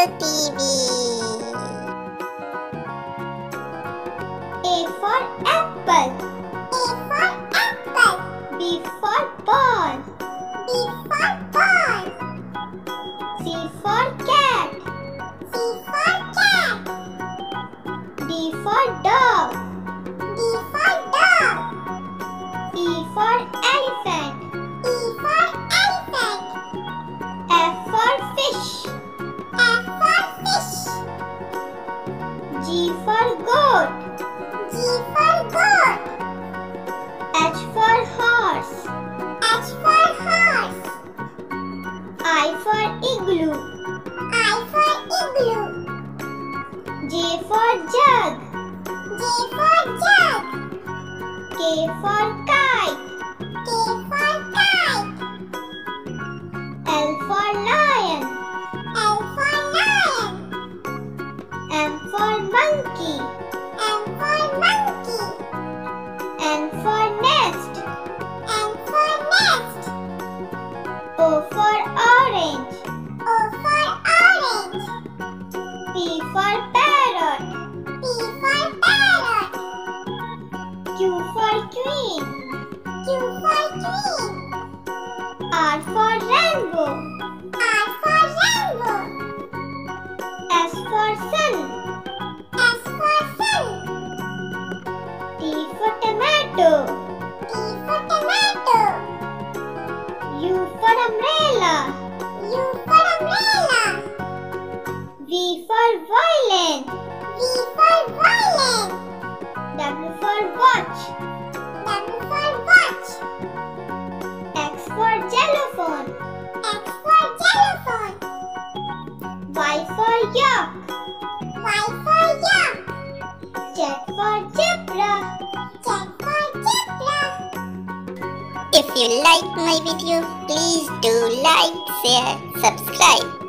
Tunnakkar TV. A for apple. A for apple. B for ball. B for ball. C for cat. C for cat. D for dog. D for dog. E for elephant. E for elephant. F for fish. F for fish. G for goat. G for goat. H for horse. H for horse. I for igloo. I for igloo. J for jug. J for jug. K for kite. K for kite. L for lion. L for lion. M for monkey. M for monkey. N for nest. N for nest. O for orange. O for orange. P for parrot. P for parrot. Q for queen. Q for queen. R for rainbow. R for rainbow. S for sun. S for sun. T for tomato. T for tomato. U for umbrella. U for umbrella. V for violin. V for violin. W for watch. W for watch. X for xylophone. X for xylophone. Y for yak. Y for yak. Z for zebra. Z for zebra. If you like my video, please do like, share, subscribe.